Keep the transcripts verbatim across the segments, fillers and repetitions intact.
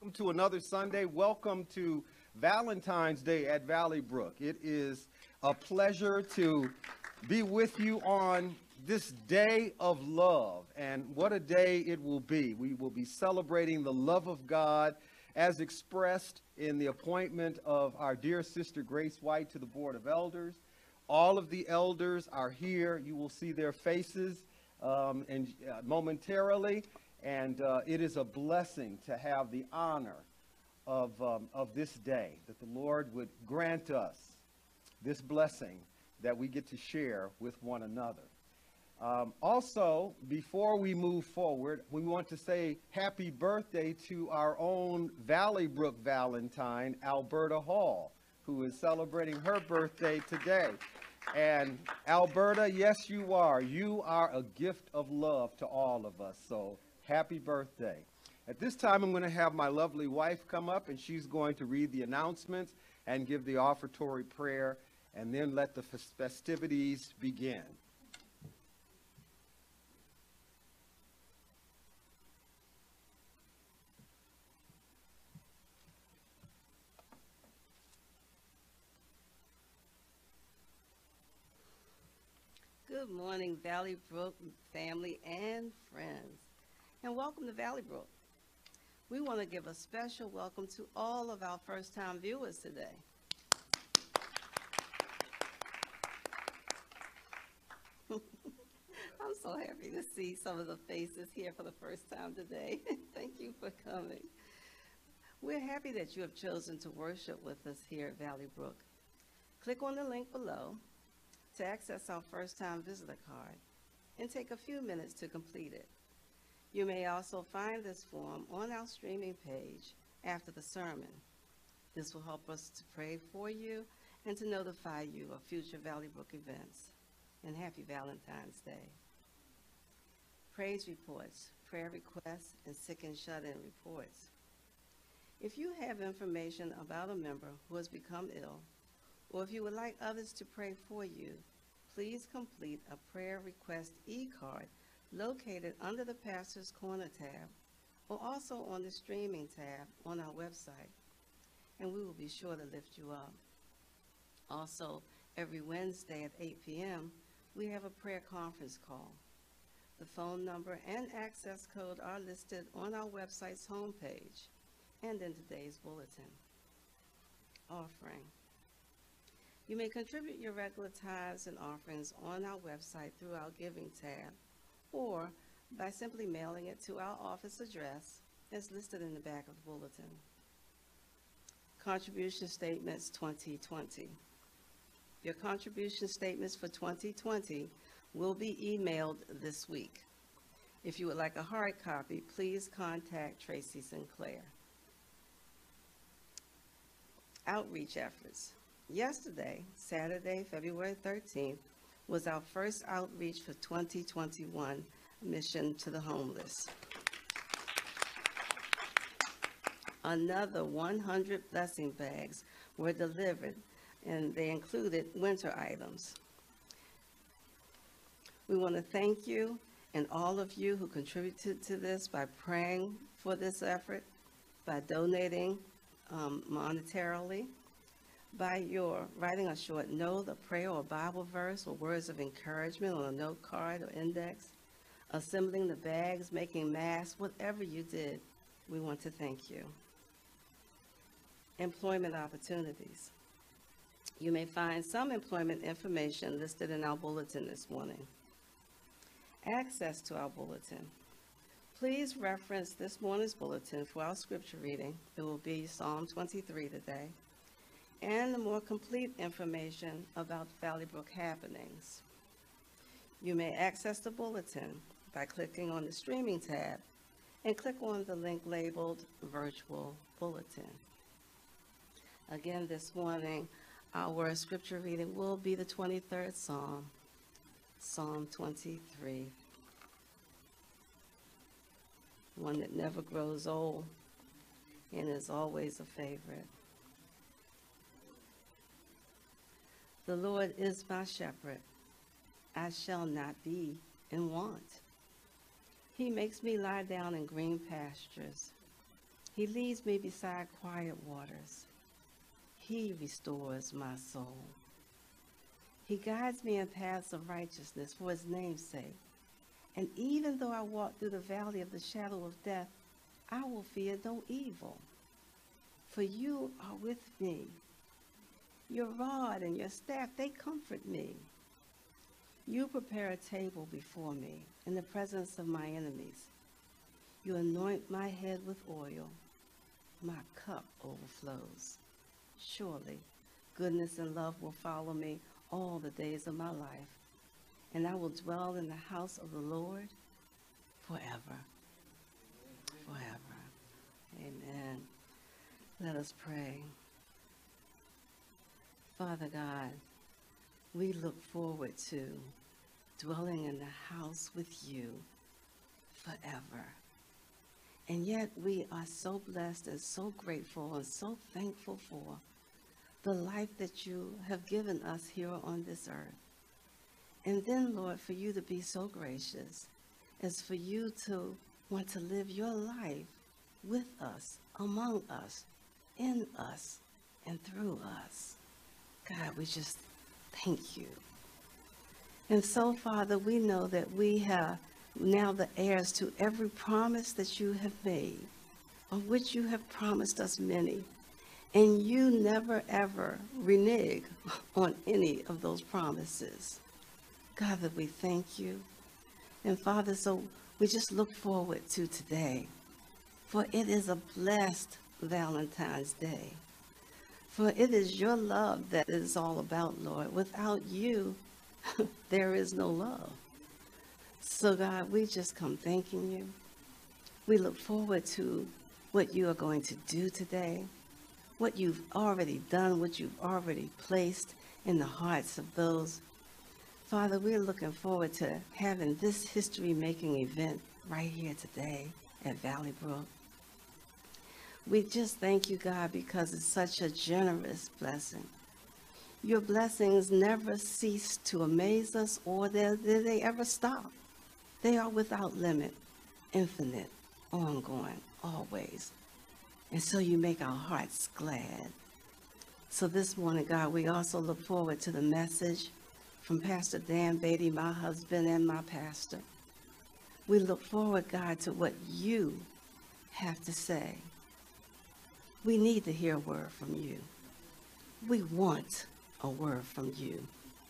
Welcome to another Sunday. Welcome to Valentine's Day at Valley Brook. It is a pleasure to be with you on this day of love. And what a day it will be. We will be celebrating the love of God as expressed in the appointment of our dear sister Grace White to the Board of Elders. All of the elders are here. You will see their faces um, and, uh, momentarily. And uh, it is a blessing to have the honor of, um, of this day, that the Lord would grant us this blessing that we get to share with one another. Um, also, before we move forward, we want to say happy birthday to our own Valley Brook Valentine, Alberta Hall, who is celebrating her birthday today. And Alberta, yes, you are. You are a gift of love to all of us. So happy birthday. At this time, I'm going to have my lovely wife come up, and she's going to read the announcements and give the offertory prayer, and then let the festivities begin. Good morning, Valley Brook family and friends, and welcome to Valley Brook. We want to give a special welcome to all of our first-time viewers today. I'm so happy to see some of the faces here for the first time today. Thank you for coming. We're happy that you have chosen to worship with us here at Valley Brook. Click on the link below to access our first-time visitor card and take a few minutes to complete it. You may also find this form on our streaming page after the sermon. This will help us to pray for you and to notify you of future Valley Brook events. And happy Valentine's Day. Praise reports, prayer requests, and sick and shut-in reports. If you have information about a member who has become ill, or if you would like others to pray for you, please complete a prayer request e-card located under the Pastor's Corner tab, or also on the streaming tab on our website, and we will be sure to lift you up. Also, every Wednesday at eight p m, we have a prayer conference call. The phone number and access code are listed on our website's homepage and in today's bulletin. Offering. You may contribute your regular tithes and offerings on our website through our Giving tab, or by simply mailing it to our office address as listed in the back of the bulletin. Contribution Statements twenty twenty. Your contribution statements for twenty twenty will be emailed this week. If you would like a hard copy, please contact Tracy Sinclair. Outreach efforts. Yesterday, Saturday, February thirteenth, was our first outreach for twenty twenty-one, Mission to the Homeless. Another one hundred blessing bags were delivered, and they included winter items. We want to thank you and all of you who contributed to this by praying for this effort, by donating um, monetarily, by your writing a short note, a prayer or Bible verse, or words of encouragement on a note card or index, assembling the bags, making masks, whatever you did, we want to thank you. Employment opportunities. You may find some employment information listed in our bulletin this morning. Access to our bulletin. Please reference this morning's bulletin for our scripture reading. It will be Psalm twenty-three today, and the more complete information about Valley Brook happenings. You may access the bulletin by clicking on the streaming tab and click on the link labeled Virtual Bulletin. Again, this morning, our scripture reading will be the twenty-third Psalm, Psalm twenty-three, one that never grows old and is always a favorite. The Lord is my shepherd, I shall not be in want. He makes me lie down in green pastures. He leads me beside quiet waters. He restores my soul. He guides me in paths of righteousness for his name's sake. And even though I walk through the valley of the shadow of death, I will fear no evil. For you are with me. Your rod and your staff, they comfort me. You prepare a table before me in the presence of my enemies. You anoint my head with oil. My cup overflows. Surely, goodness and love will follow me all the days of my life, and I will dwell in the house of the Lord forever. Forever. Amen. Let us pray. Father God, we look forward to dwelling in the house with you forever. And yet we are so blessed and so grateful and so thankful for the life that you have given us here on this earth. And then, Lord, for you to be so gracious as for you to want to live your life with us, among us, in us, and through us. God, we just thank you. And so, Father, we know that we have now the heirs to every promise that you have made, of which you have promised us many. And you never, ever renege on any of those promises. God, that we thank you. And Father, so we just look forward to today, for it is a blessed Valentine's Day. For it is your love that it is all about, Lord. Without you, there is no love. So God, we just come thanking you. We look forward to what you are going to do today, what you've already done, what you've already placed in the hearts of those. Father, we're looking forward to having this history-making event right here today at Valley Brook. We just thank you, God, because it's such a generous blessing. Your blessings never cease to amaze us, or do they ever stop. They are without limit, infinite, ongoing, always. And so you make our hearts glad. So this morning, God, we also look forward to the message from Pastor Dan Beatty, my husband and my pastor. We look forward, God, to what you have to say. We need to hear a word from you. We want a word from you.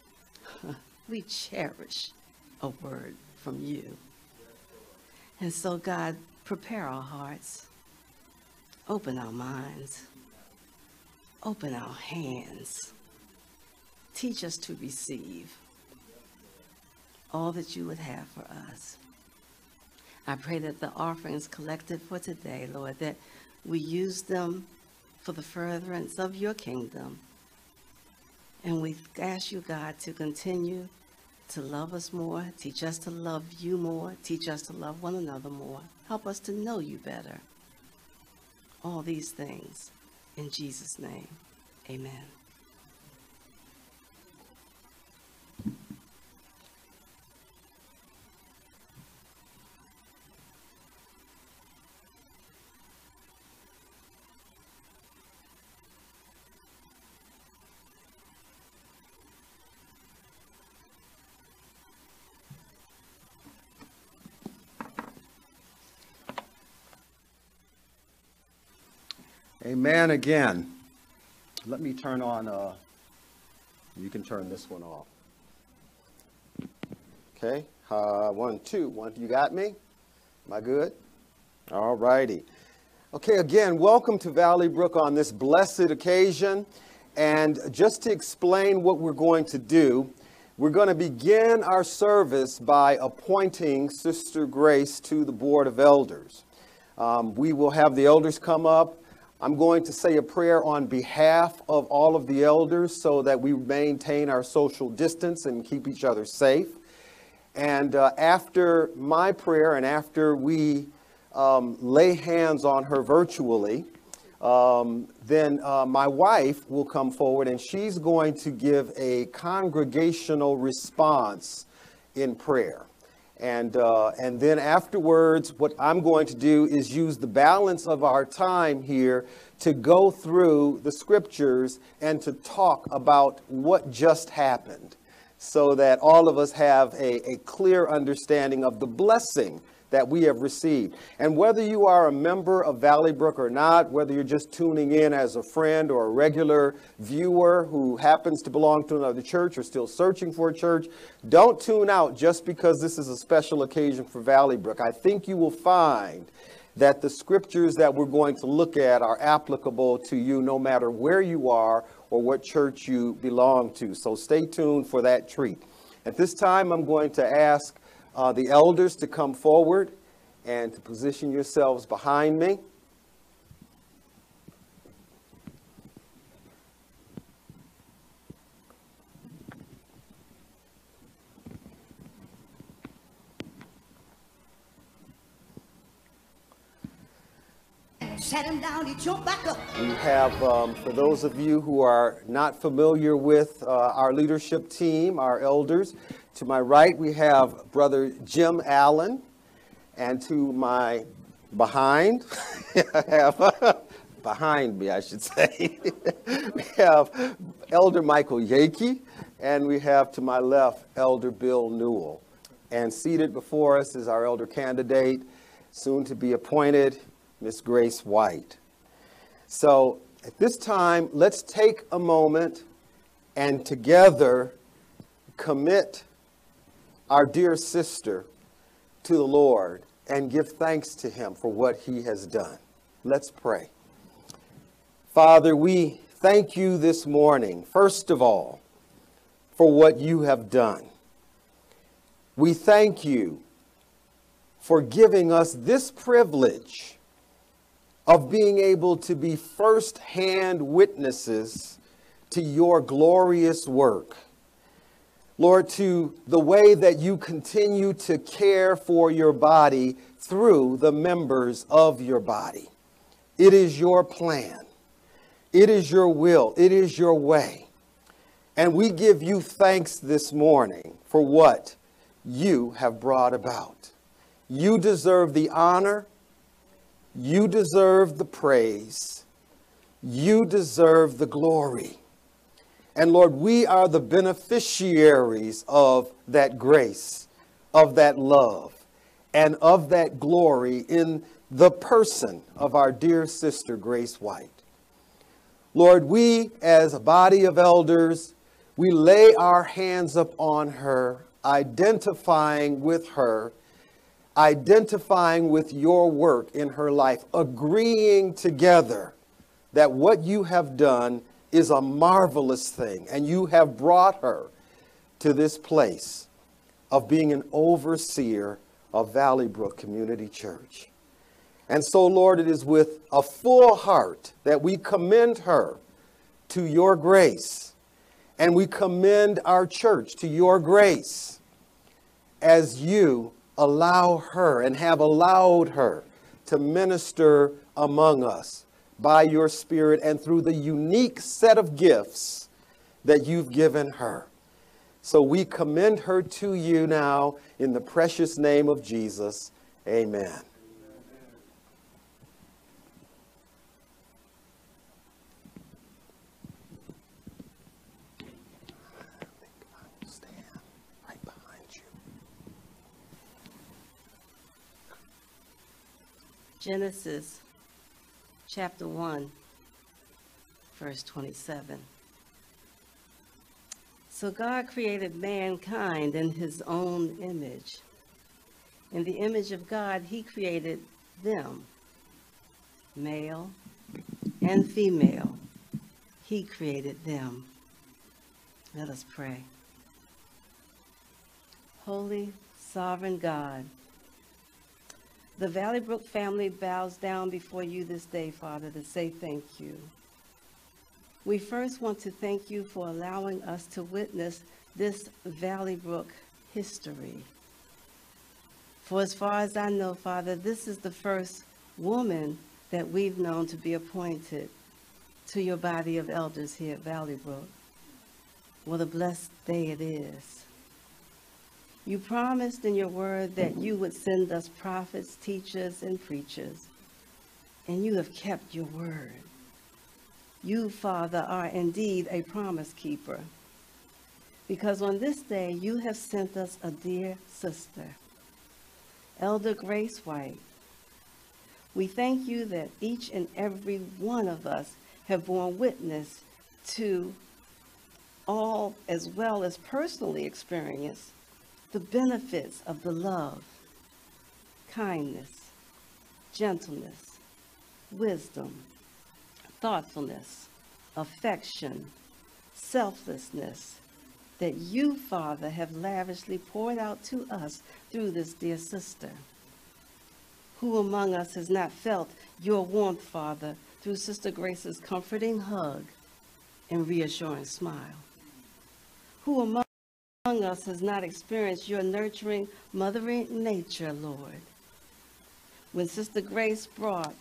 We cherish a word from you. And so, God, prepare our hearts. Open our minds. Open our hands. Teach us to receive all that you would have for us. I pray that the offerings collected for today, Lord, that we use them for the furtherance of your kingdom. And we ask you, God, to continue to love us more, teach us to love you more, teach us to love one another more. Help us to know you better. All these things in Jesus' name, amen. Amen again. Let me turn on, uh, you can turn this one off. Okay, uh, one, two, one, you got me? Am I good? All righty. Okay, again, welcome to Valley Brook on this blessed occasion. And just to explain what we're going to do, we're going to begin our service by appointing Sister Grace to the Board of Elders. Um, we will have the elders come up. I'm going to say a prayer on behalf of all of the elders so that we maintain our social distance and keep each other safe. And uh, after my prayer and after we um, lay hands on her virtually, um, then uh, my wife will come forward and she's going to give a congregational response in prayer. And, uh, and then afterwards, what I'm going to do is use the balance of our time here to go through the scriptures and to talk about what just happened, so that all of us have a, a clear understanding of the blessing that we have received. And whether you are a member of Valley Brook or not, whether you're just tuning in as a friend or a regular viewer who happens to belong to another church or still searching for a church, don't tune out just because this is a special occasion for Valley Brook. I think you will find that the scriptures that we're going to look at are applicable to you no matter where you are or what church you belong to. So stay tuned for that treat. At this time, I'm going to ask Uh, the elders to come forward and to position yourselves behind me. Sat him down, he jumped back up. We have, um, for those of you who are not familiar with uh, our leadership team, our elders, to my right we have Brother Jim Allen, and to my behind, I have, behind me I should say, we have Elder Michael Yakey, and we have to my left Elder Bill Newell. And seated before us is our elder candidate, soon to be appointed, Miss Grace White. So at this time, let's take a moment and together commit our dear sister to the Lord and give thanks to him for what he has done. Let's pray. Father, we thank you this morning, first of all, for what you have done. We thank you for giving us this privilege of being able to be first-hand witnesses to your glorious work. Lord, to the way that you continue to care for your body through the members of your body. It is your plan. It is your will. It is your way. And we give you thanks this morning for what you have brought about. You deserve the honor. You deserve the praise. You deserve the glory. And Lord, we are the beneficiaries of that grace, of that love, and of that glory in the person of our dear sister, Grace White. Lord, we as a body of elders, we lay our hands upon her, identifying with her, identifying with your work in her life, agreeing together that what you have done is a marvelous thing, and you have brought her to this place of being an overseer of Valley Brook Community Church. And so, Lord, it is with a full heart that we commend her to your grace, and we commend our church to your grace as you allow her and have allowed her to minister among us by your Spirit and through the unique set of gifts that you've given her. So we commend her to you now in the precious name of Jesus. Amen. Stand right behind you. Genesis chapter one, verse twenty-seven. So God created mankind in his own image. In the image of God, he created them, male and female. He created them. Let us pray. Holy, sovereign God, the Valley Brook family bows down before you this day, Father, to say thank you. We first want to thank you for allowing us to witness this Valley Brook history. For as far as I know, Father, this is the first woman that we've known to be appointed to your body of elders here at Valley Brook. What a blessed day it is. You promised in your word that you would send us prophets, teachers, and preachers, and you have kept your word. You, Father, are indeed a promise keeper, because on this day you have sent us a dear sister, Elder Grace White. We thank you that each and every one of us have borne witness to all, as well as personally experienced, the benefits of the love, kindness, gentleness, wisdom, thoughtfulness, affection, selflessness that you, Father, have lavishly poured out to us through this dear sister. Who among us has not felt your warmth, Father, through Sister Grace's comforting hug and reassuring smile? Who among Among us has not experienced your nurturing, mothering nature, Lord? When Sister Grace brought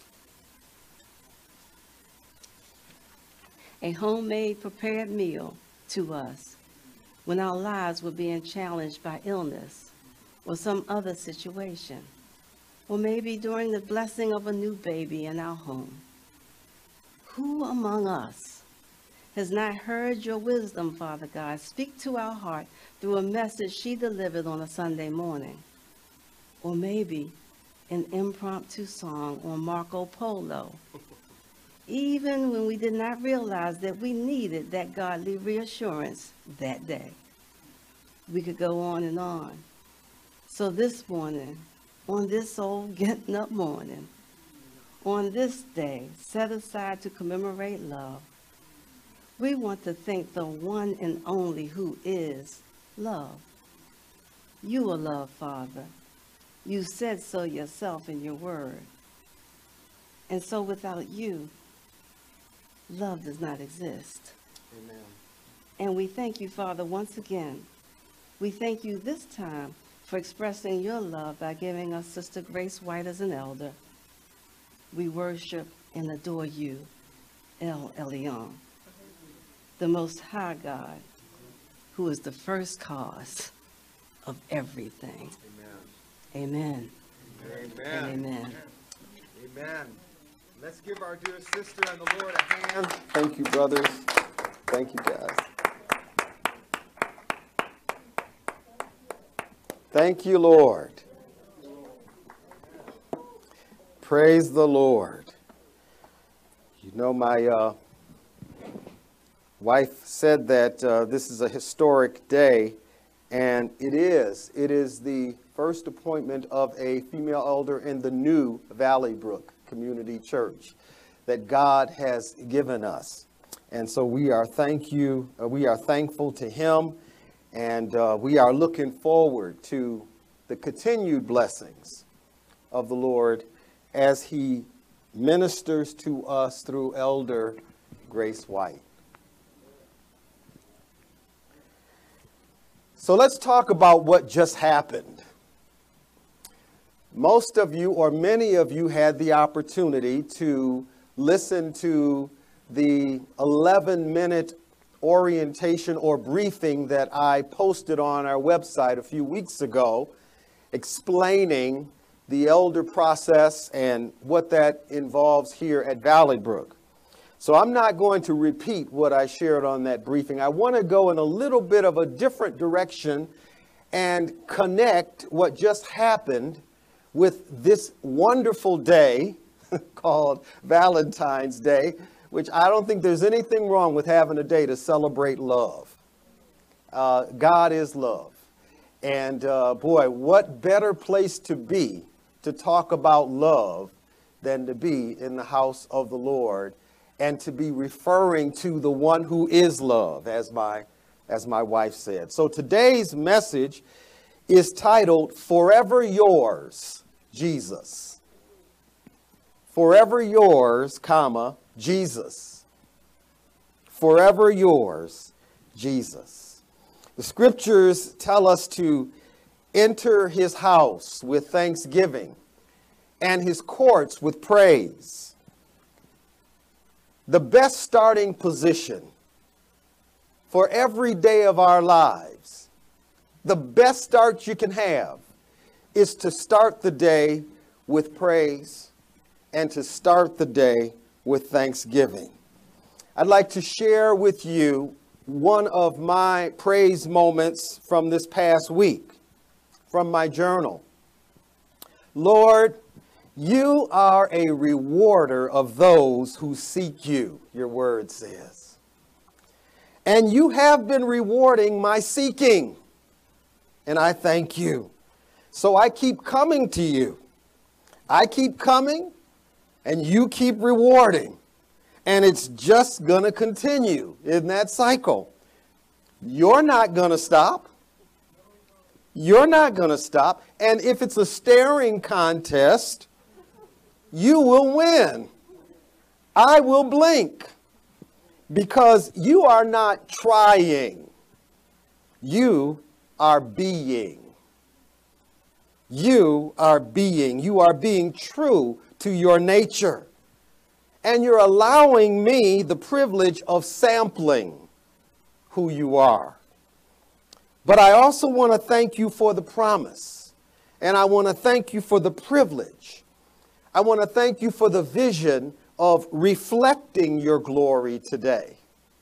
a homemade prepared meal to us, when our lives were being challenged by illness or some other situation, or maybe during the blessing of a new baby in our home. Who among us has not heard your wisdom, Father God, speak to our heart through a message she delivered on a Sunday morning? Or maybe an impromptu song on Marco Polo, even when we did not realize that we needed that godly reassurance that day. We could go on and on. So this morning, on this old getting up morning, on this day set aside to commemorate love, we want to thank the one and only who is love. You are love, Father. You said so yourself in your word. And so without you, love does not exist. Amen. And we thank you, Father, once again. We thank you this time for expressing your love by giving us Sister Grace White as an elder. We worship and adore you, El Elyon, the Most High God, who is the first cause of everything. Amen. Amen. And amen. Amen. Let's give our dear sister and the Lord a hand. Thank you, brothers. Thank you, guys. Thank you, Lord. Praise the Lord. You know, my uh, wife said that uh, this is a historic day, and it is. It is the first appointment of a female elder in the new Valley Brook Community Church that God has given us. And so we are thank you. Uh, we are thankful to him, and uh, we are looking forward to the continued blessings of the Lord as he ministers to us through Elder Grace White. So let's talk about what just happened. Most of you, or many of you, had the opportunity to listen to the eleven minute orientation or briefing that I posted on our website a few weeks ago, explaining the elder process and what that involves here at Valley Brook. So I'm not going to repeat what I shared on that briefing. I want to go in a little bit of a different direction and connect what just happened with this wonderful day called Valentine's Day, which I don't think there's anything wrong with having a day to celebrate love. Uh, God is love. And uh, boy, what better place to be to talk about love than to be in the house of the Lord and to be referring to the one who is love, as my, as my wife said. So today's message is titled, Forever Yours, Jesus. Forever yours, comma, Jesus. Forever yours, Jesus. The scriptures tell us to enter his house with thanksgiving and his courts with praise. The best starting position for every day of our lives The best start you can have is to start the day with praise and to start the day with thanksgiving. I'd like to share with you one of my praise moments from this past week, from my journal. Lord, you are a rewarder of those who seek you, your word says. And you have been rewarding my seeking, and I thank you. So I keep coming to you. I keep coming, and you keep rewarding. And it's just going to continue in that cycle. You're not going to stop. You're not going to stop. And if it's a staring contest, you will win. I will blink. Because you are not trying. You are being. You are being. You are being true to your nature. And you're allowing me the privilege of sampling who you are. But I also want to thank you for the promise. And I want to thank you for the privilege. I want to thank you for the vision of reflecting your glory today.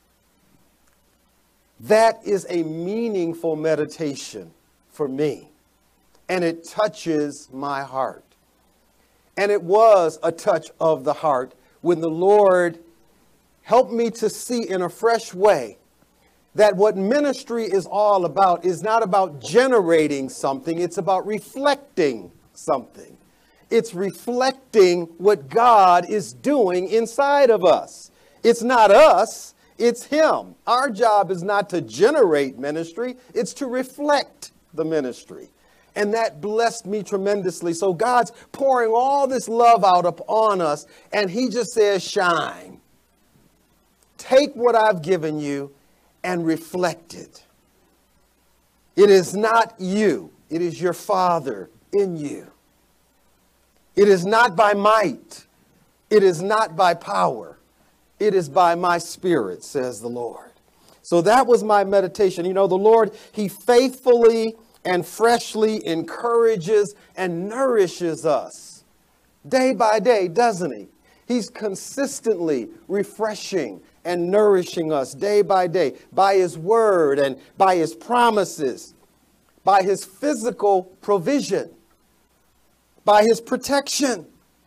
That is a meaningful meditation for me. And it touches my heart. And it was a touch of the heart when the Lord helped me to see in a fresh way that what ministry is all about is not about generating something, it's about reflecting something. It's reflecting what God is doing inside of us. It's not us, it's Him. Our job is not to generate ministry, it's to reflect the ministry. And that blessed me tremendously. So God's pouring all this love out upon us, and He just says, shine. Take what I've given you and reflect it. It is not you. It is your Father in you. It is not by might. It is not by power. It is by my Spirit, says the Lord. So that was my meditation. You know, the Lord, He faithfully and freshly encourages and nourishes us day by day, doesn't He? He's consistently refreshing and nourishing us day by day by His word and by His promises, by His physical provision, by His protection,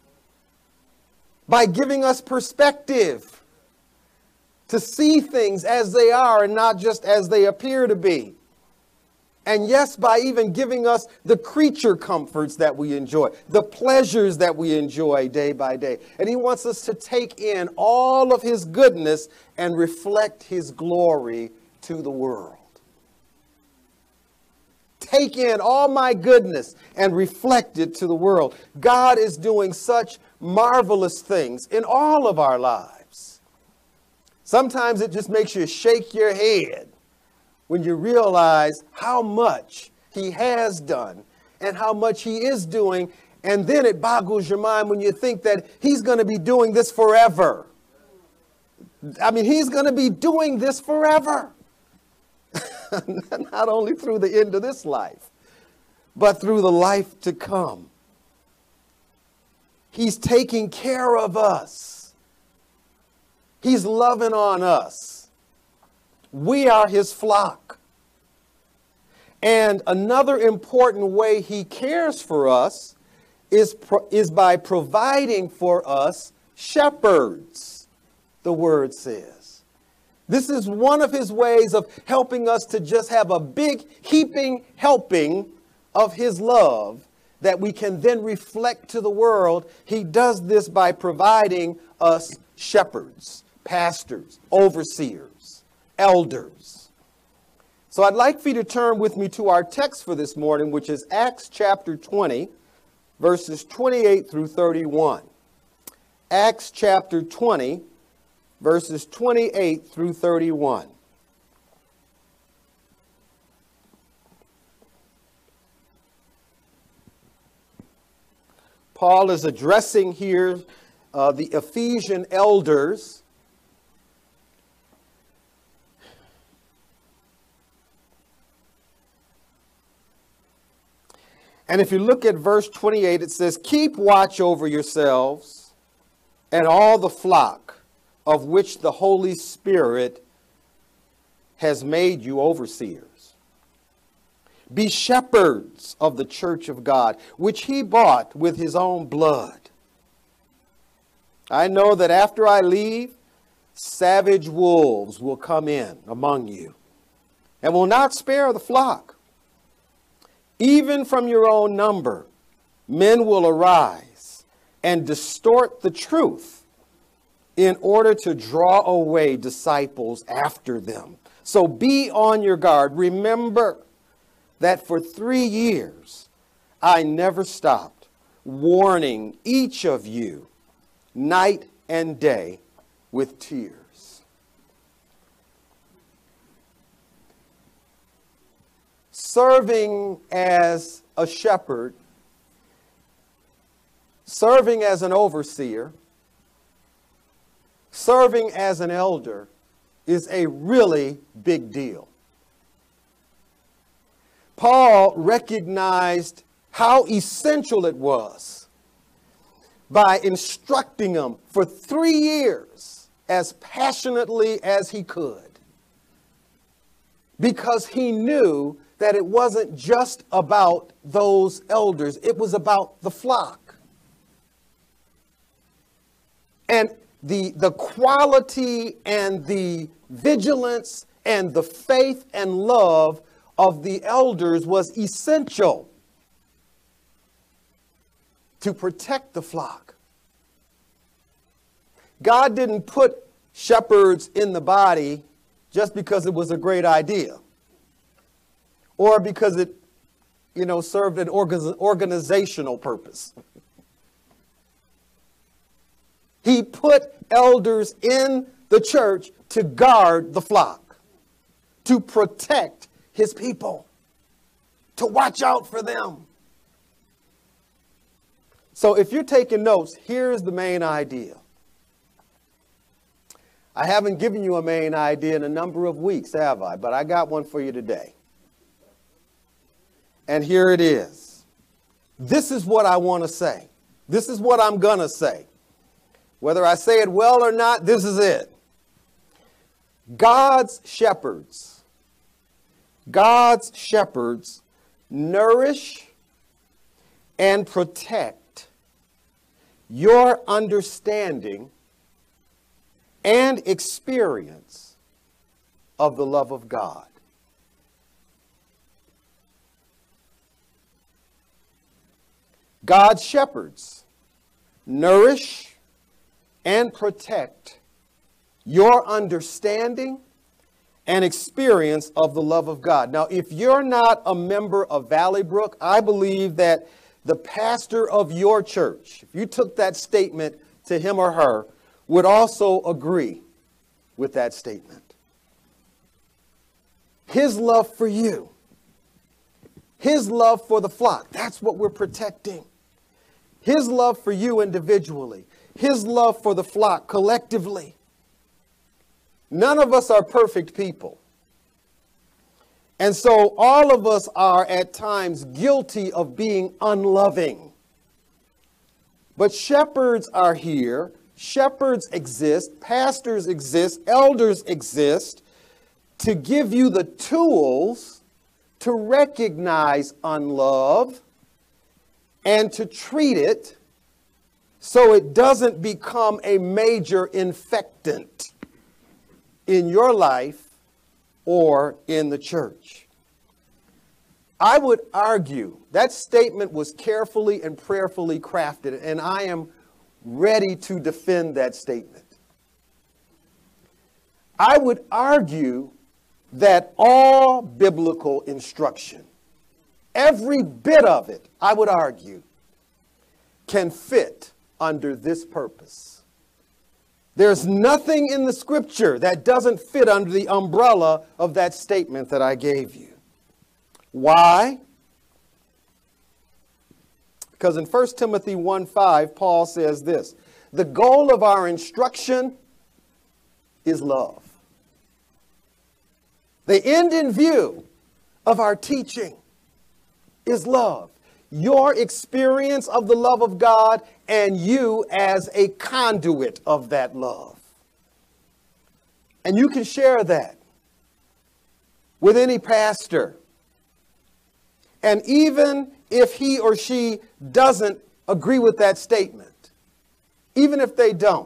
by giving us perspective to see things as they are and not just as they appear to be. And yes, by even giving us the creature comforts that we enjoy, the pleasures that we enjoy day by day. And He wants us to take in all of His goodness and reflect His glory to the world. Take in all my goodness and reflect it to the world. God is doing such marvelous things in all of our lives. Sometimes it just makes you shake your head when you realize how much He has done and how much He is doing. And then it boggles your mind when you think that He's going to be doing this forever. I mean, He's going to be doing this forever. Not only through the end of this life, but through the life to come. He's taking care of us. He's loving on us. We are His flock. And another important way He cares for us is, pro- is by providing for us shepherds, the word says. This is one of His ways of helping us to just have a big heaping helping of His love that we can then reflect to the world. He does this by providing us shepherds, pastors, overseers, elders. So I'd like for you to turn with me to our text for this morning, which is Acts chapter twenty, verses twenty-eight through thirty-one. Acts chapter twenty, verses twenty-eight through thirty-one. Paul is addressing here uh, the Ephesian elders. And if you look at verse twenty-eight, it says, keep watch over yourselves and all the flock of which the Holy Spirit has made you overseers. Be shepherds of the church of God, which he bought with his own blood. I know that after I leave, savage wolves will come in among you and will not spare the flock. Even from your own number, men will arise and distort the truth in order to draw away disciples after them. So be on your guard. Remember that for three years, I never stopped warning each of you night and day with tears. Serving as a shepherd, serving as an overseer, serving as an elder is a really big deal. Paul recognized how essential it was by instructing them for three years as passionately as he could, because he knew that it wasn't just about those elders, it was about the flock. And the, the quality and the vigilance and the faith and love of the elders was essential to protect the flock. God didn't put shepherds in the body just because it was a great idea or because it, you know, served an orga- organizational purpose. He put elders in the church to guard the flock, to protect his people, to watch out for them. So if you're taking notes, here's the main idea. I haven't given you a main idea in a number of weeks, have I? But I got one for you today. And here it is. This is what I want to say. This is what I'm going to say. Whether I say it well or not, this is it. God's shepherds, God's shepherds nourish and protect your understanding and experience of the love of God. God's shepherds nourish and protect your understanding and experience of the love of God. Now, if you're not a member of Valley Brook, I believe that the pastor of your church, if you took that statement to him or her, would also agree with that statement. His love for you, his love for the flock, that's what we're protecting. His love for you individually, his love for the flock collectively. None of us are perfect people. And so all of us are at times guilty of being unloving. But shepherds are here. Shepherds exist. Pastors exist. Elders exist to give you the tools to recognize unlove and to treat it so it doesn't become a major infectant in your life or in the church. I would argue that statement was carefully and prayerfully crafted, and I am ready to defend that statement. I would argue that all biblical instruction, every bit of it, I would argue, can fit under this purpose. There's nothing in the scripture that doesn't fit under the umbrella of that statement that I gave you. Why? Because in First Timothy one five, Paul says this: the goal of our instruction is love. The end in view of our teaching is love. your experience of the love of God and you as a conduit of that love. And you can share that with any pastor. And even if he or she doesn't agree with that statement, even if they don't,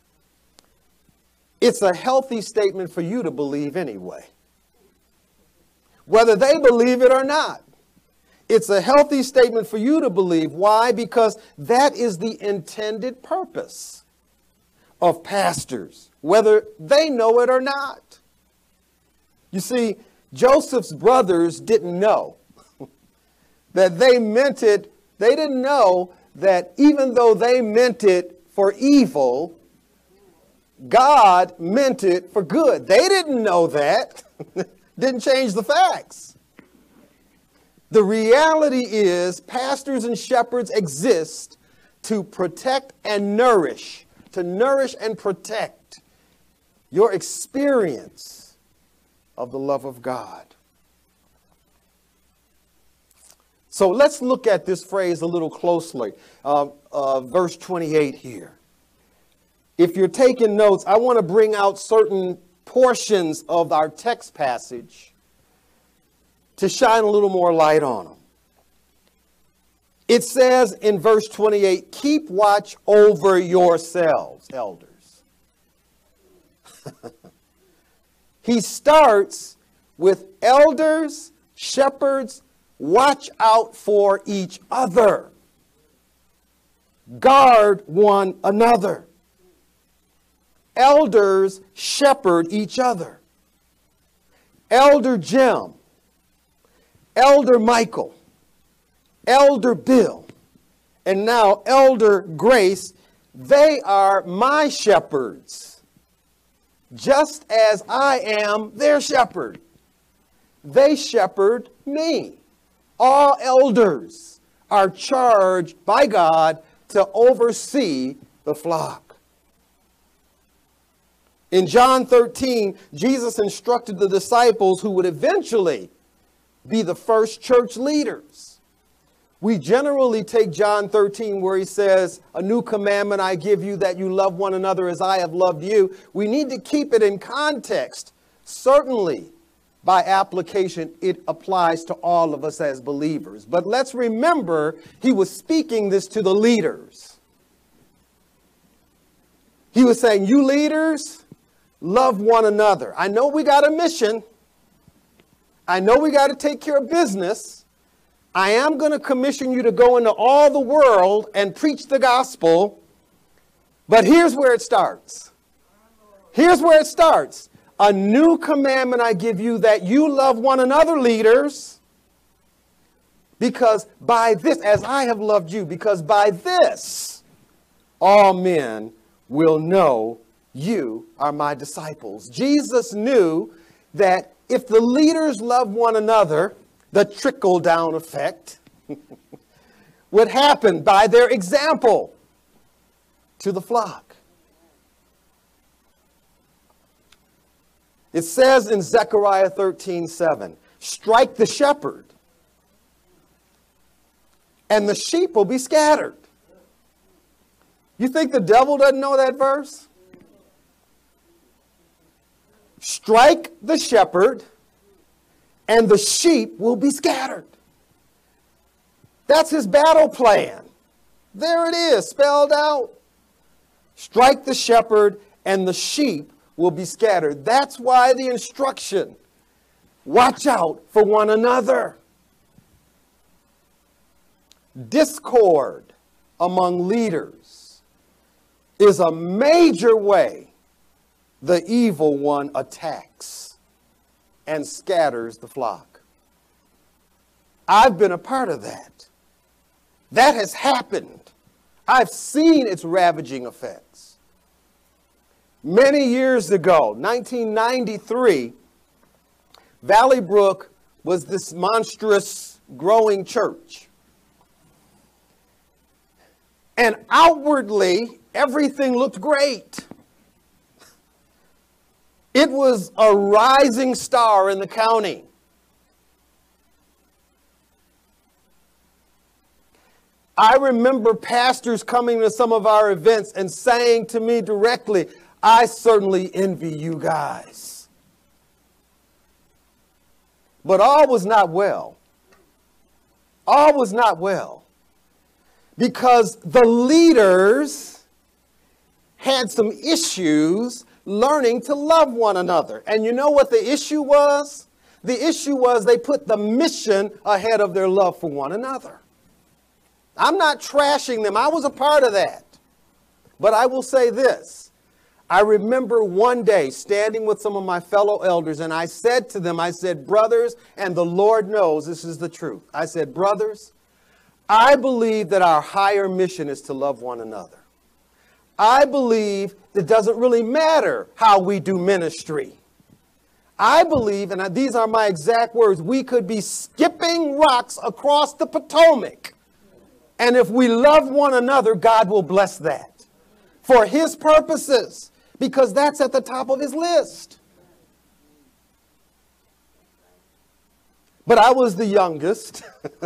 it's a healthy statement for you to believe anyway. Whether they believe it or not, it's a healthy statement for you to believe. Why? Because that is the intended purpose of pastors, whether they know it or not. You see, Joseph's brothers didn't know that they meant it. They didn't know that even though they meant it for evil, God meant it for good. They didn't know that. Didn't change the facts. The reality is pastors and shepherds exist to protect and nourish, to nourish and protect your experience of the love of God. So let's look at this phrase a little closely. Uh, uh, verse twenty-eight here. If you're taking notes, I want to bring out certain portions of our text passage to shine a little more light on them. It says in verse twenty-eight, keep watch over yourselves, elders. He starts with elders, shepherds, watch out for each other. Guard one another. Elders shepherd each other. Elder Jim, Elder Michael, Elder Bill, and now Elder Grace, they are my shepherds, just as I am their shepherd. They shepherd me. All elders are charged by God to oversee the flock. In John thirteen, Jesus instructed the disciples who would eventually be the first church leaders. We generally take John thirteen where he says, a new commandment I give you, that you love one another as I have loved you. We need to keep it in context. Certainly, by application, it applies to all of us as believers. But let's remember, he was speaking this to the leaders. He was saying, you leaders, love one another. I know we got a mission. I know we got to take care of business. I am going to commission you to go into all the world and preach the gospel. But here's where it starts. Here's where it starts. A new commandment I give you, that you love one another, leaders. Because by this, as I have loved you, because by this, all men will know you are my disciples. Jesus knew that if the leaders love one another, the trickle-down effect would happen by their example to the flock. It says in Zechariah thirteen seven, strike the shepherd, and the sheep will be scattered. You think the devil doesn't know that verse? Strike the shepherd, and the sheep will be scattered. That's his battle plan. There it is, spelled out. Strike the shepherd, and the sheep will be scattered. That's why the instruction, watch out for one another. Discord among leaders is a major way the evil one attacks and scatters the flock. I've been a part of that. That has happened. I've seen its ravaging effects. Many years ago, nineteen ninety-three, Valley Brook was this monstrous growing church. And outwardly, everything looked great. It was a rising star in the county. I remember pastors coming to some of our events and saying to me directly, I certainly envy you guys. But all was not well. All was not well. Because the leaders had some issues learning to love one another. And you know what the issue was? The issue was they put the mission ahead of their love for one another. I'm not trashing them. I was a part of that. But I will say this. I remember one day standing with some of my fellow elders, and I said to them, I said, brothers, and the Lord knows this is the truth. I said, brothers, I believe that our higher mission is to love one another. I believe it doesn't really matter how we do ministry. I believe, and these are my exact words, we could be skipping rocks across the Potomac. And if we love one another, God will bless that for his purposes, because that's at the top of his list. But I was the youngest.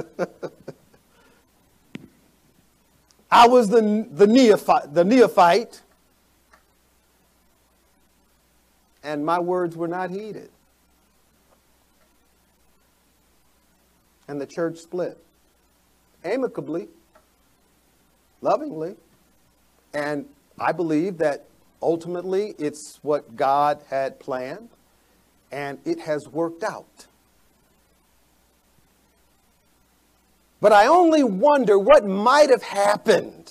I was the, the, neophyte, the neophyte. And my words were not heeded. And the church split. Amicably. Lovingly. And I believe that ultimately it's what God had planned. And it has worked out. But I only wonder what might have happened.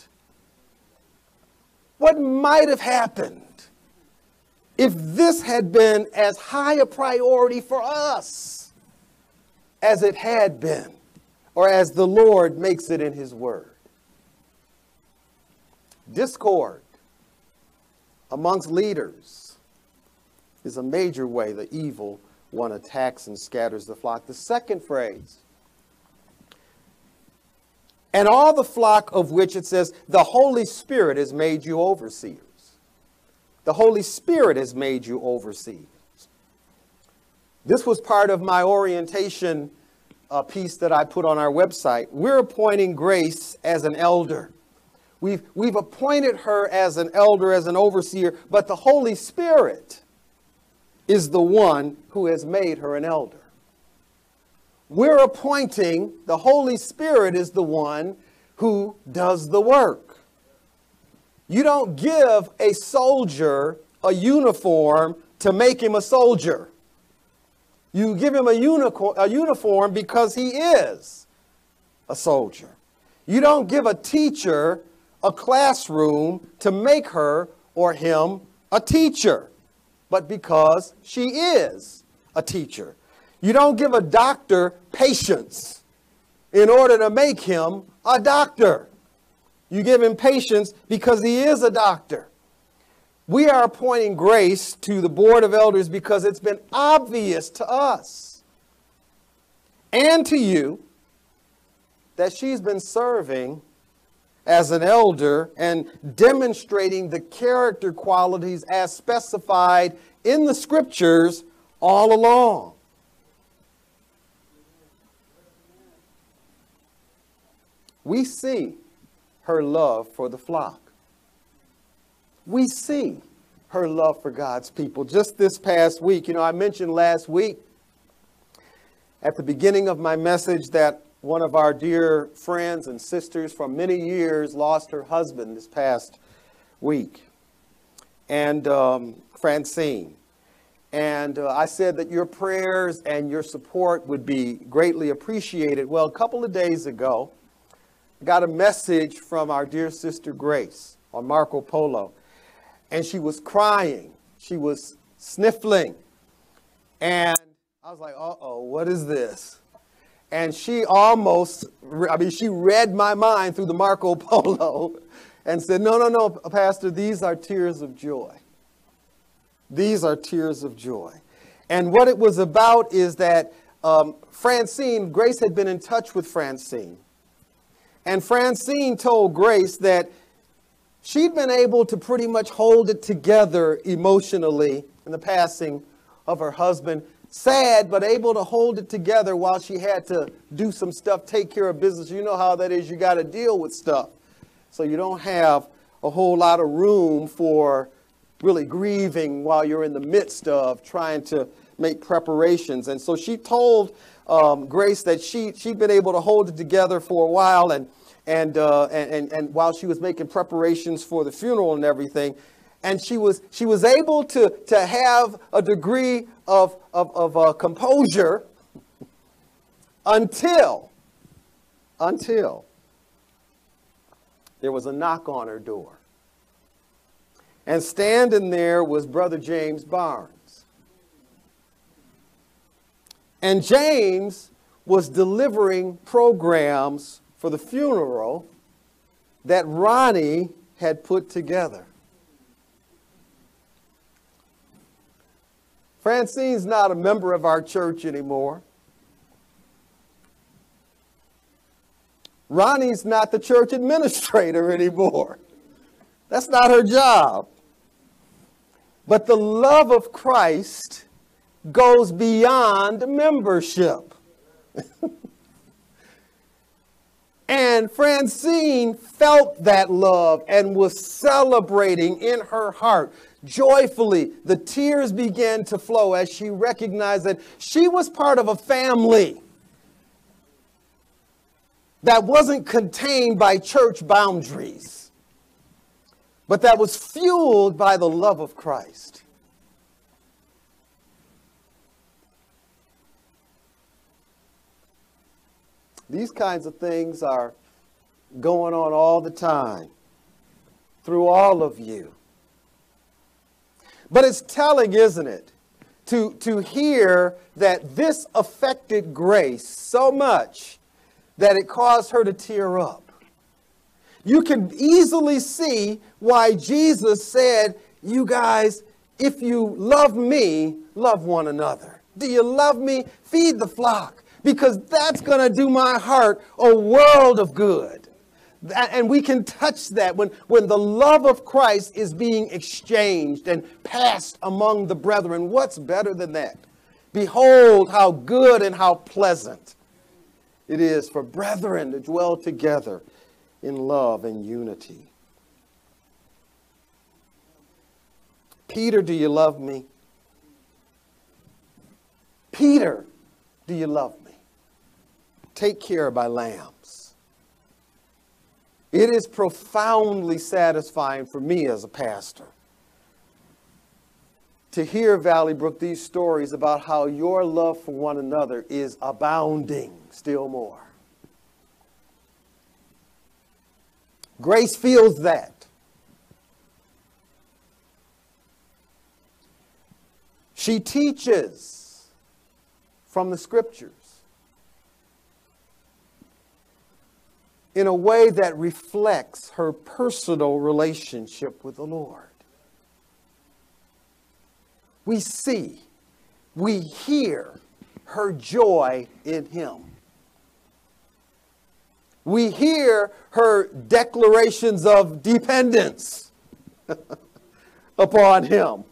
What might have happened if this had been as high a priority for us as it had been, or as the Lord makes it in his word. Discord amongst leaders is a major way the evil one attacks and scatters the flock. The second phrase, and all the flock of which it says, the Holy Spirit has made you overseers. The Holy Spirit has made you overseers. This was part of my orientation uh, piece that I put on our website. We're appointing Grace as an elder. We've, we've appointed her as an elder, as an overseer, but the Holy Spirit is the one who has made her an elder. We're appointing, the Holy Spirit is the one who does the work. You don't give a soldier a uniform to make him a soldier. You give him a, unico- a uniform because he is a soldier. You don't give a teacher a classroom to make her or him a teacher, but because she is a teacher. You don't give a doctor patience in order to make him a doctor. You give him patience because he is a doctor. We are appointing Grace to the Board of Elders because it's been obvious to us and to you that she's been serving as an elder and demonstrating the character qualities as specified in the scriptures all along. We see her love for the flock. We see her love for God's people. Just this past week, you know, I mentioned last week at the beginning of my message that one of our dear friends and sisters from many years lost her husband this past week, and um, Francine. And uh, I said that your prayers and your support would be greatly appreciated. Well, a couple of days ago, I got a message from our dear sister Grace on Marco Polo, and she was crying. She was sniffling. And I was like, uh-oh, what is this? And she almost, I mean, she read my mind through the Marco Polo and said, no, no, no, Pastor, these are tears of joy. These are tears of joy. And what it was about is that um, Francine, Grace had been in touch with Francine. And Francine told Grace that she'd been able to pretty much hold it together emotionally in the passing of her husband, sad, but able to hold it together while she had to do some stuff, take care of business. You know how that is. You got to deal with stuff. So you don't have a whole lot of room for really grieving while you're in the midst of trying to make preparations. And so she told um, Grace that she, she'd been able to hold it together for a while. And, and, uh, and, and, and while she was making preparations for the funeral and everything, and she was, she was able to, to have a degree of, of, of uh, composure until, until there was a knock on her door. And standing there was Brother James Barnes. And James was delivering programs for the funeral that Ronnie had put together. Francine's not a member of our church anymore. Ronnie's not the church administrator anymore. That's not her job. But the love of Christ goes beyond membership. And Francine felt that love and was celebrating in her heart. Joyfully, the tears began to flow as she recognized that she was part of a family that wasn't contained by church boundaries, but that was fueled by the love of Christ. These kinds of things are going on all the time through all of you. But it's telling, isn't it, to, to hear that this affected Grace so much that it caused her to tear up. You can easily see why Jesus said, you guys, if you love me, love one another. Do you love me? Feed the flock, because that's going to do my heart a world of good. And we can touch that when, when the love of Christ is being exchanged and passed among the brethren. What's better than that? Behold how good and how pleasant it is for brethren to dwell together in love and unity. Peter, do you love me? Peter, do you love me? Take care of my lambs. It is profoundly satisfying for me as a pastor to hear, Valley Brook, these stories about how your love for one another is abounding still more. Grace feels that. She teaches from the scriptures in a way that reflects her personal relationship with the Lord. We see, we hear her joy in Him. We hear her declarations of dependence upon Him.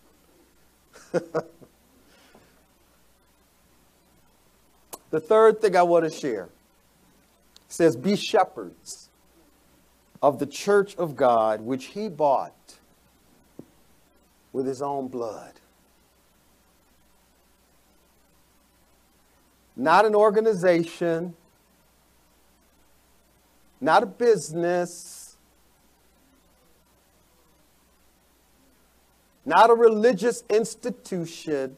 The third thing I want to share says, be shepherds of the church of God, which He bought with His own blood. Not an organization, not a business, not a religious institution.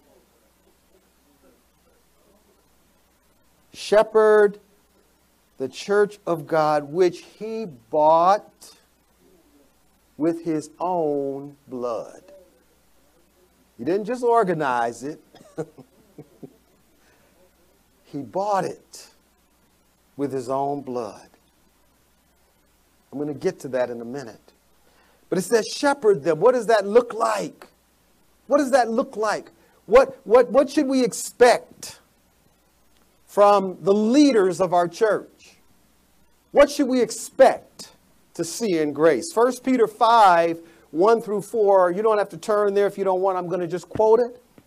Shepherd the church of God, which He bought with His own blood. He didn't just organize it. He bought it with His own blood. I'm going to get to that in a minute. But it says shepherd them. What does that look like? What does that look like? What, what, what should we expect from the leaders of our church? What should we expect to see in Grace? First Peter five, one through four. You don't have to turn there if you don't want. I'm going to just quote it.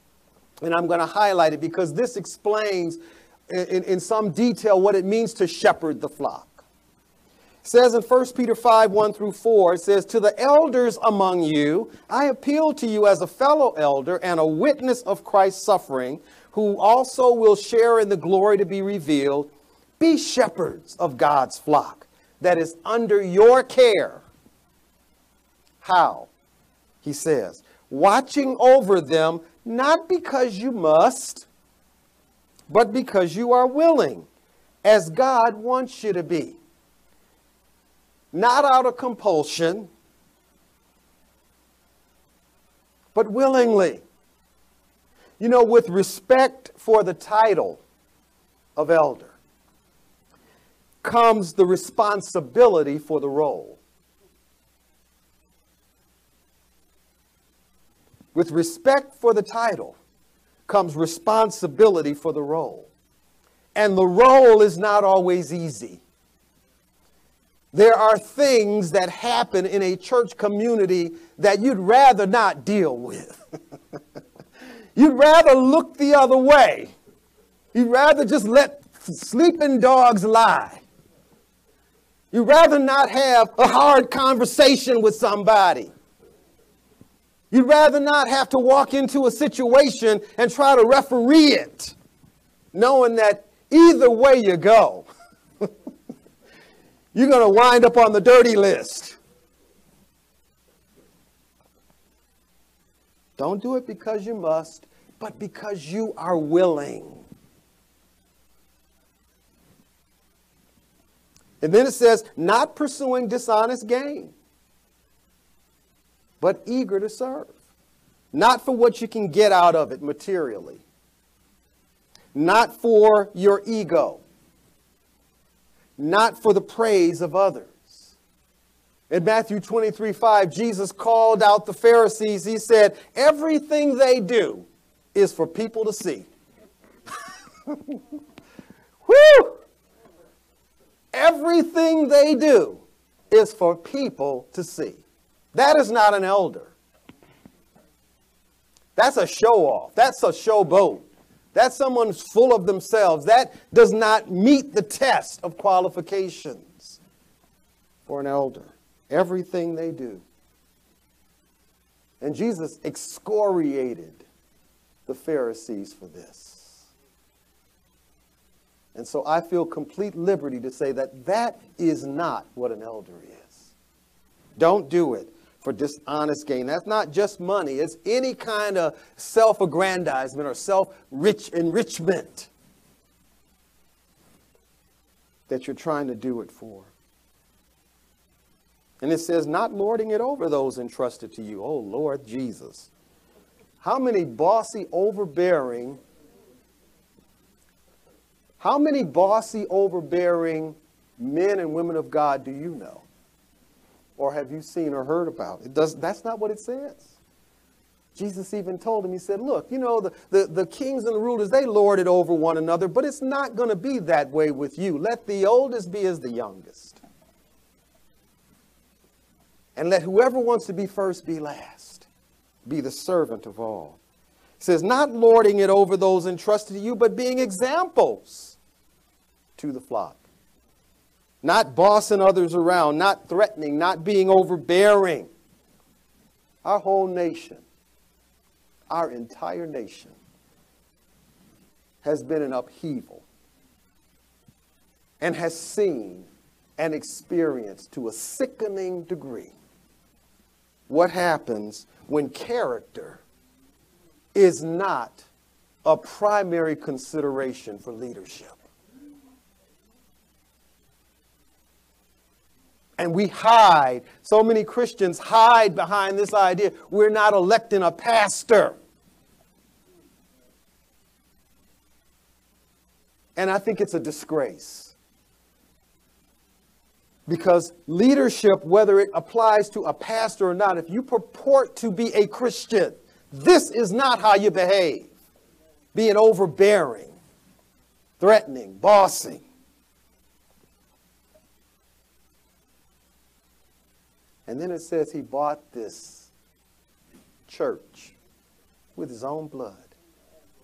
And I'm going to highlight it because this explains in, in some detail what it means to shepherd the flock. It says in First Peter five, one through four, it says, "To the elders among you, I appeal to you as a fellow elder and a witness of Christ's suffering, who also will share in the glory to be revealed. Be shepherds of God's flock that is under your care." How? He says, "watching over them, not because you must, but because you are willing, as God wants you to be." Not out of compulsion, but willingly. You know, with respect for the title of elder comes the responsibility for the role. With respect for the title comes responsibility for the role. And the role is not always easy. There are things that happen in a church community that you'd rather not deal with. You'd rather look the other way. You'd rather just let sleeping dogs lie. You'd rather not have a hard conversation with somebody. You'd rather not have to walk into a situation and try to referee it, knowing that either way you go, you're going to wind up on the dirty list. Don't do it because you must, but because you are willing. And then it says, not pursuing dishonest gain, but eager to serve. Not for what you can get out of it materially. Not for your ego. Not for the praise of others. In Matthew twenty-three, five, Jesus called out the Pharisees. He said, everything they do is for people to see. Whew! Everything they do is for people to see. That is not an elder. That's a show-off. That's a showboat. That's someone who's full of themselves. That does not meet the test of qualifications for an elder. Everything they do. And Jesus excoriated the Pharisees for this. And so I feel complete liberty to say that that is not what an elder is. Don't do it for dishonest gain. That's not just money. It's any kind of self-aggrandizement or self-rich enrichment that you're trying to do it for. And it says, not lording it over those entrusted to you. Oh, Lord Jesus. How many bossy, overbearing, how many bossy, overbearing men and women of God do you know? Or have you seen or heard about? It does, that's not what it says. Jesus even told him, he said, look, you know, the, the, the kings and the rulers, they lord it over one another, but it's not going to be that way with you. Let the oldest be as the youngest. And let whoever wants to be first be last. Be the servant of all. It says, not lording it over those entrusted to you, but being examples to the flock. Not bossing others around, not threatening, not being overbearing. Our whole nation, our entire nation has been in upheaval and has seen and experienced to a sickening degree what happens when character is not a primary consideration for leadership. And we hide, so many Christians hide behind this idea, we're not electing a pastor. And I think it's a disgrace. Because leadership, whether it applies to a pastor or not, if you purport to be a Christian, this is not how you behave. Being overbearing, threatening, bossing. And then it says he bought this church with his own blood.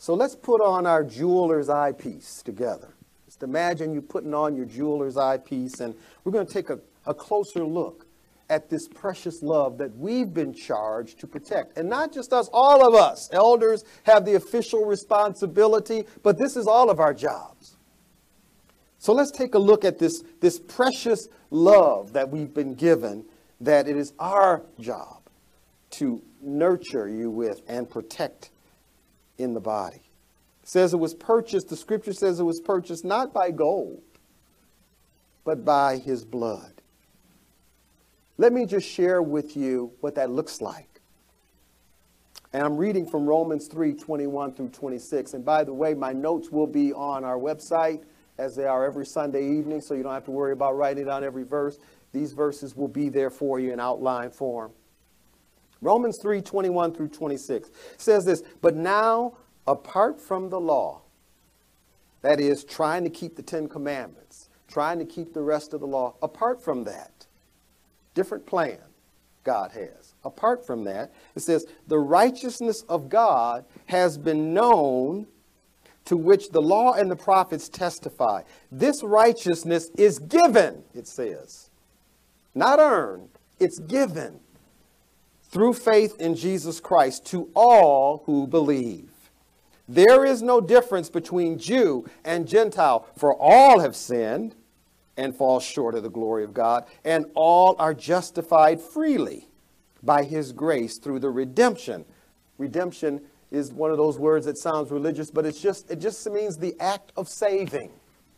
So let's put on our jeweler's eyepiece together. Just imagine you putting on your jeweler's eyepiece, and we're going to take a, a closer look at this precious love that we've been charged to protect. And not just us, all of us. Elders have the official responsibility, but this is all of our jobs. So let's take a look at this, this precious love that we've been given, that it is our job to nurture you with and protect in the body. It says it was purchased, the scripture says it was purchased not by gold, but by his blood. Let me just share with you what that looks like. And I'm reading from Romans three, twenty-one through twenty-six. And by the way, my notes will be on our website, as they are every Sunday evening, so you don't have to worry about writing down every verse. These verses will be there for you in outline form. Romans three, twenty-one through twenty-six says this, but now, apart from the law, that is, trying to keep the Ten Commandments, trying to keep the rest of the law, apart from that, different plan God has. Apart from that, it says, the righteousness of God has been known, to which the law and the prophets testify. This righteousness is given, it says. Not earned, it's given through faith in Jesus Christ to all who believe. There is no difference between Jew and Gentile, for all have sinned and fall short of the glory of God, and all are justified freely by his grace through the redemption. Redemption is one of those words that sounds religious, but it's just, it just means the act of saving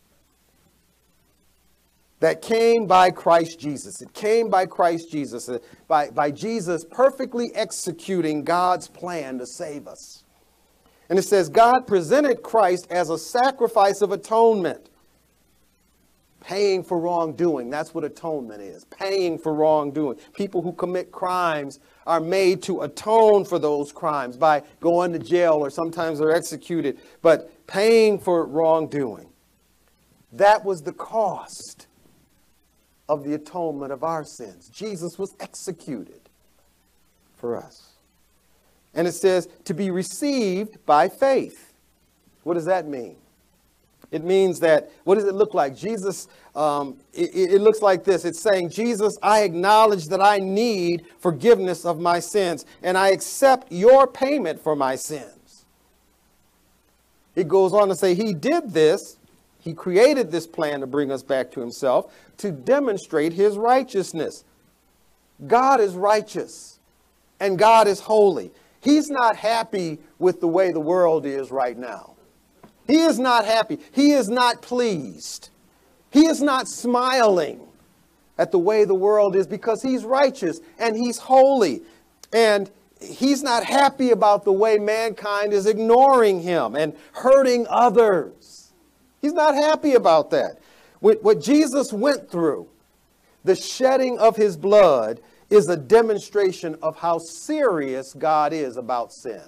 that came by Christ Jesus. It came by Christ Jesus, uh, by, by Jesus perfectly executing God's plan to save us. And it says, God presented Christ as a sacrifice of atonement, paying for wrongdoing. That's what atonement is, paying for wrongdoing. People who commit crimes are made to atone for those crimes by going to jail, or sometimes they're executed, but paying for wrongdoing. That was the cost of the atonement of our sins. Jesus was executed for us. And it says to be received by faith. What does that mean? It means that, what does it look like? Jesus, um, it, it looks like this. It's saying, Jesus, I acknowledge that I need forgiveness of my sins, and I accept your payment for my sins. It goes on to say he did this. He created this plan to bring us back to himself, to demonstrate his righteousness. God is righteous and God is holy. He's not happy with the way the world is right now. He is not happy. He is not pleased. He is not smiling at the way the world is, because he's righteous and he's holy. And he's not happy about the way mankind is ignoring him and hurting others. He's not happy about that. What Jesus went through, the shedding of his blood, is a demonstration of how serious God is about sin.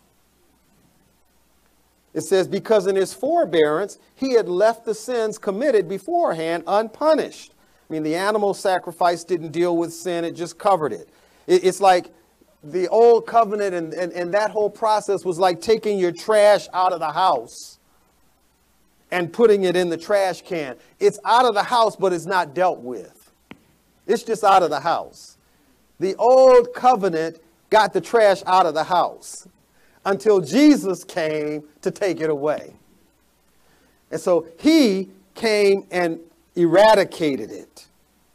It says, because in his forbearance, he had left the sins committed beforehand unpunished. I mean, the animal sacrifice didn't deal with sin, it just covered it. It's like the old covenant, and, and, and that whole process was like taking your trash out of the house and putting it in the trash can. It's out of the house, but it's not dealt with. It's just out of the house. The old covenant got the trash out of the house until Jesus came to take it away. And so he came and eradicated it.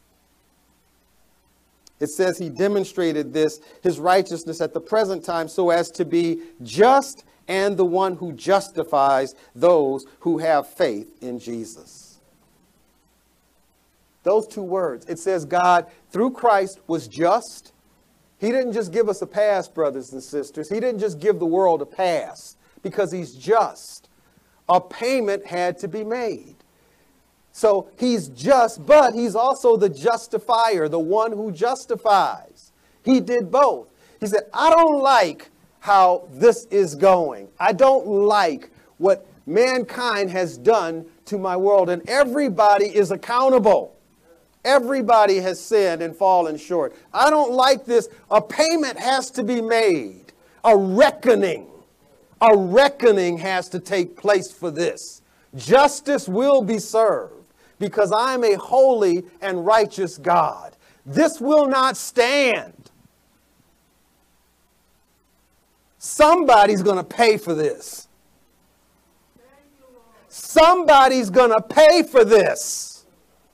It says he demonstrated this, his righteousness at the present time, so as to be just and the one who justifies those who have faith in Jesus. Those two words. It says God, through Christ, was just. He didn't just give us a pass, brothers and sisters. He didn't just give the world a pass because he's just. A payment had to be made. So he's just, but he's also the justifier, the one who justifies. He did both. He said, I don't like how this is going. I don't like what mankind has done to my world, and everybody is accountable. Everybody has sinned and fallen short. I don't like this. A payment has to be made, a reckoning A reckoning has to take place for this. Justice will be served because I am a holy and righteous God. This will not stand. Somebody's going to pay for this. Somebody's going to pay for this.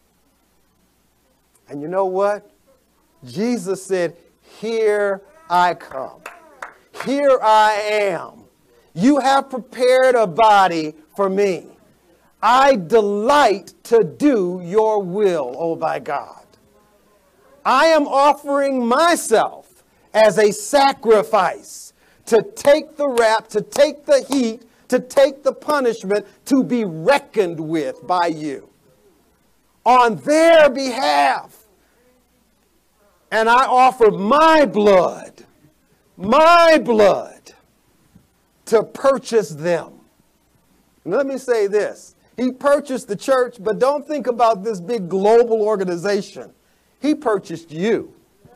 And you know what? Jesus said, here I come. Here I am. You have prepared a body for me. I delight to do your will, oh my God. I am offering myself as a sacrifice to take the rap, to take the heat, to take the punishment, to be reckoned with by you on their behalf. And I offer my blood, my blood to purchase them. And let me say this. He purchased the church, but don't think about this big global organization. He purchased you.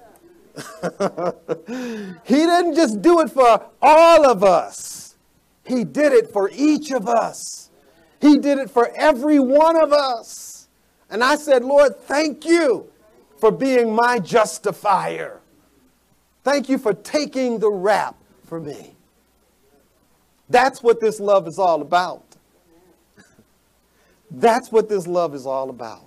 He didn't just do it for all of us. He did it for each of us. He did it for every one of us. And I said, Lord, thank you for being my justifier. Thank you for taking the rap for me. That's what this love is all about. That's what this love is all about.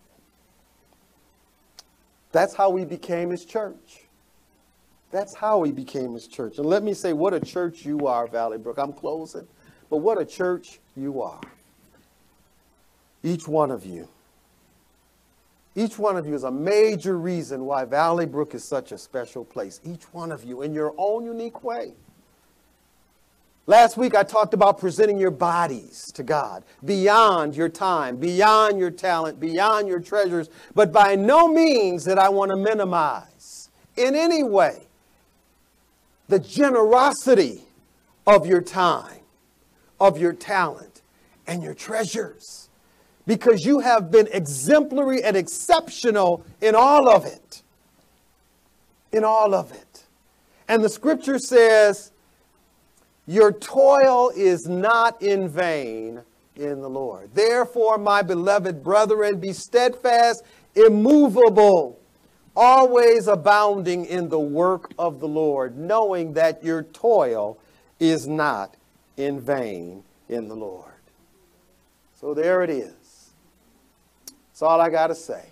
That's how we became his church. That's how we became his church. And let me say, what a church you are, Valley Brook. I'm closing. But what a church you are. Each one of you. Each one of you is a major reason why Valley Brook is such a special place. Each one of you in your own unique way. Last week I talked about presenting your bodies to God beyond your time, beyond your talent, beyond your treasures, but by no means that I want to minimize in any way the generosity of your time, of your talent, and your treasures, because you have been exemplary and exceptional in all of it. In all of it. And the scripture says, your toil is not in vain in the Lord. Therefore, my beloved brethren, be steadfast, immovable, always abounding in the work of the Lord, knowing that your toil is not in vain in the Lord. So there it is. That's all I got to say.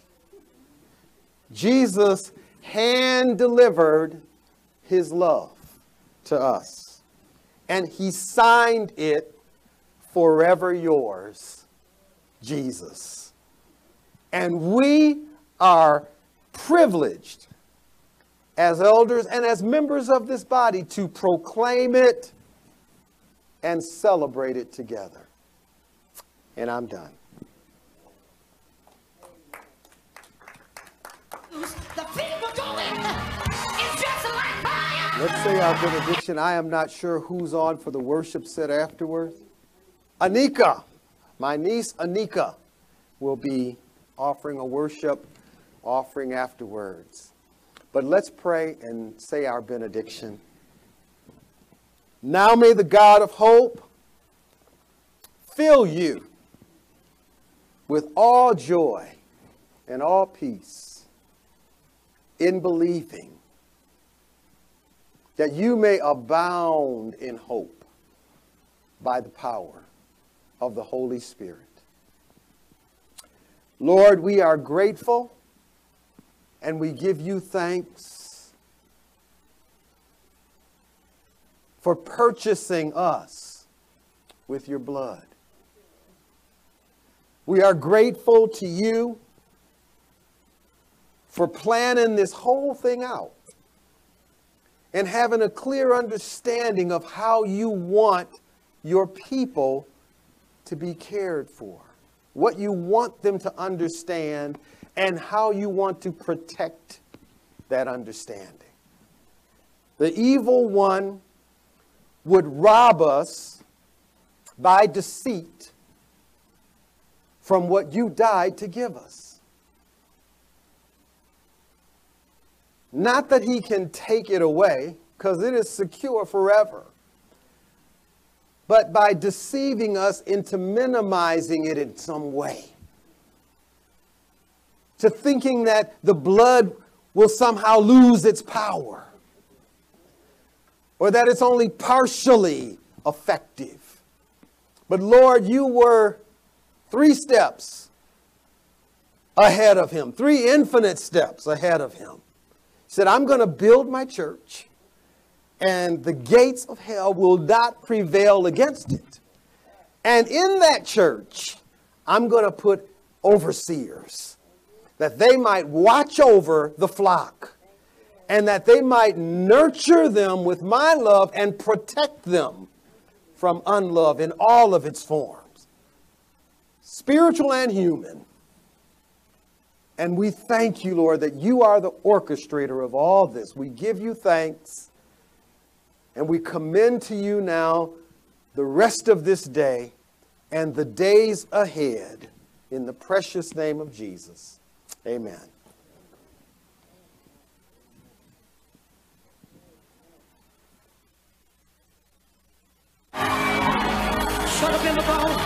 Jesus hand-delivered his love to us. And he signed it, forever yours, Jesus. And we are privileged as elders and as members of this body to proclaim it and celebrate it together. And I'm done. The people going, it's just like fire. Let's say our benediction. I am not sure who's on for the worship set afterwards. Anika, my niece Anika, will be offering a worship offering afterwards. But let's pray and say our benediction. Now may the God of hope fill you with all joy and all peace in believing, that you may abound in hope by the power of the Holy Spirit. Lord, we are grateful and we give you thanks for purchasing us with your blood. We are grateful to you for planning this whole thing out and having a clear understanding of how you want your people to be cared for, what you want them to understand, and how you want to protect that understanding. The evil one would rob us by deceit from what you died to give us. Not that he can take it away, because it is secure forever. but by deceiving us into minimizing it in some way. To thinking that the blood will somehow lose its power, or that it's only partially effective. But Lord, you were three steps ahead of him, three infinite steps ahead of him. He said, I'm going to build my church, and the gates of hell will not prevail against it. And in that church, I'm going to put overseers, that they might watch over the flock, and that they might nurture them with my love and protect them from unlove in all of its forms, spiritual and human. And we thank you, Lord, that you are the orchestrator of all this. We give you thanks, and we commend to you now the rest of this day and the days ahead, in the precious name of Jesus. Amen. Shut up in the bone.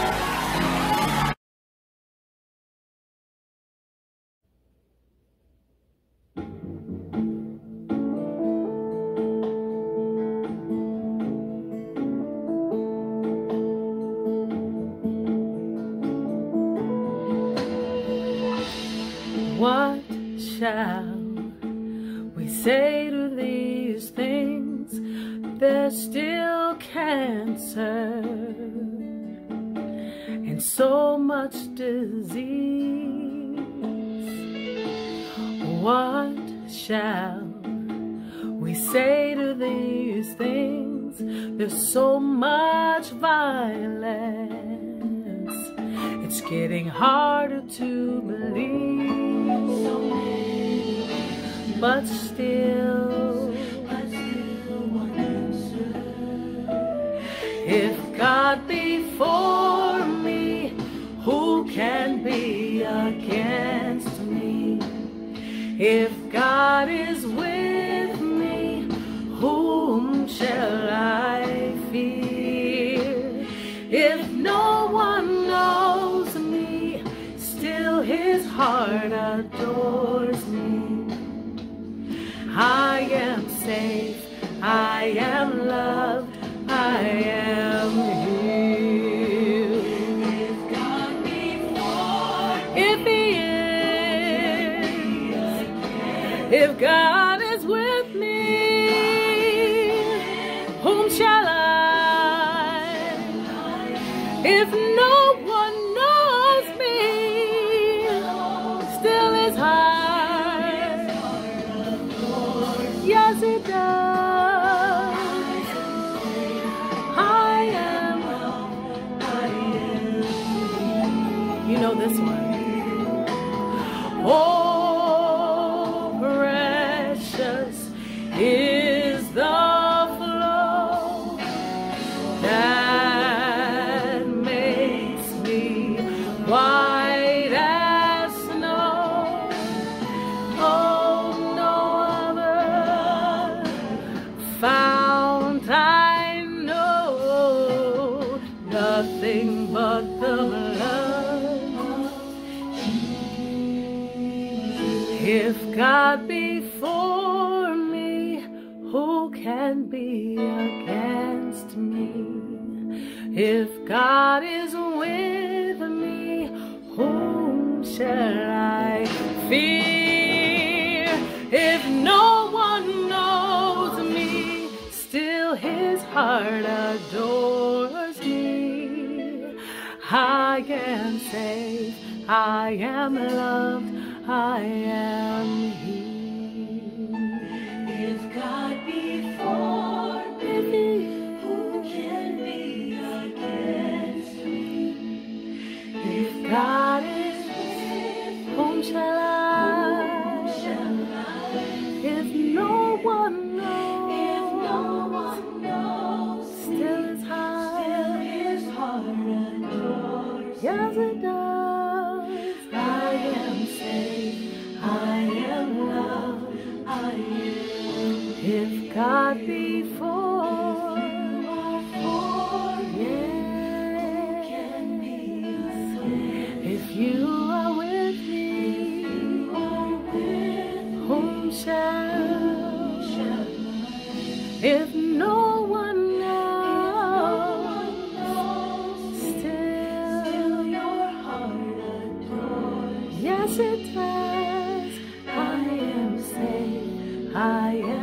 What shall we say to these things? There's still cancer and so much disease. What shall we say to these things? There's so much violence. It's getting harder to believe. But still, if God be for me, who can be against me? If God is with me, whom shall I fear? If no one knows me, still his heart adores me. I am safe, I am loved, I am healed. If God be for me, if he is, if God is with me, whom shall I? If no one knows me, still his heart. Yes, it does. I am. You know this one. Oh, precious is the flow that makes me white as snow. Oh, no other fount I know, nothing but the blood. If God be for me, who can be against me? If God is with me, whom shall I fear? If no one knows me, still his heart adores me. I am safe, I am loved, I am healed. If God be for me, who can be against me? If God is with me, whom shall I? If no one knows, if no one knows, still his heart, still his heart adores. Yes, it does. I am safe, I am loved. If no one knows, still your heart adores. Yes, it does. I am saved. I am